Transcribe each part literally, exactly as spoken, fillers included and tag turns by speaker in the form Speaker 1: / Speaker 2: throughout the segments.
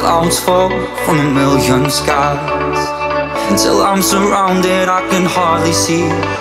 Speaker 1: clouds fall from a million skies, until I'm surrounded I can hardly see.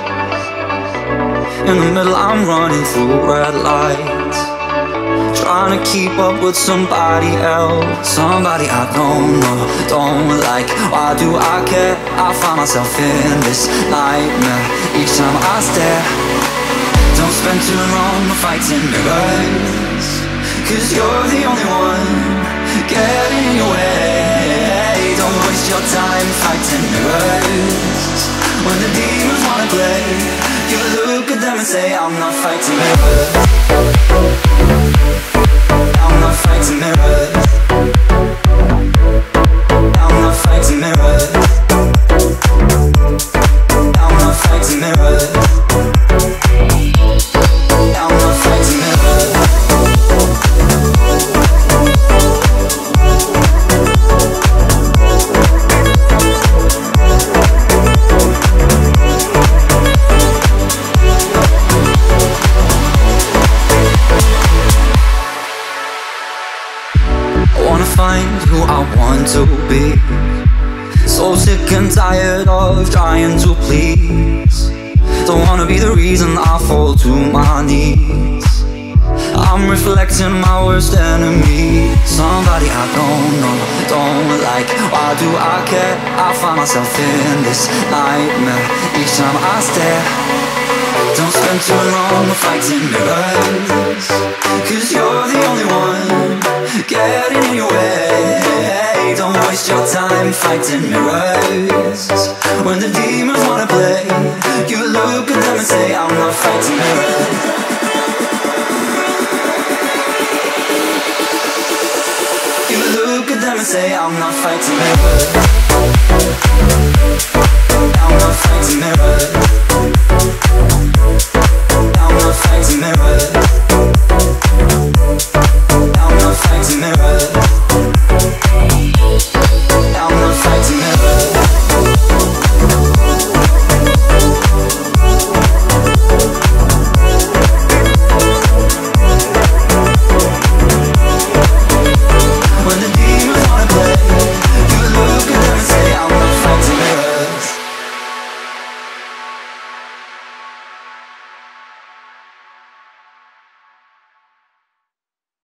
Speaker 1: In the middle I'm running through red lights, trying to keep up with somebody else, somebody I don't know, don't like. Why do I care? I find myself in this nightmare each time I stare. Don't spend too long fighting mirrors, cause you're the only one getting in your way. Don't waste your time fighting mirrors. When the demons wanna play, you look at them and say, I'm not fighting mirrors, I'm not fighting mirrors, I'm not fighting mirrors, I'm not fighting mirrors, I'm not fighting mirrors. Find who I want to be, so sick and tired of trying to please. Don't wanna be the reason I fall to my knees. I'm reflecting my worst enemy, somebody I don't know, don't like. Why do I care? I find myself in this nightmare each time I stare. Don't spend too long fighting mirrors, cause you're the only one getting in your way. Don't waste your time fighting mirrors. When the demons wanna play, you look at them and say, I'm not fighting mirrors. You look at them and say, I'm not fighting mirrors, I'm not fighting mirrors.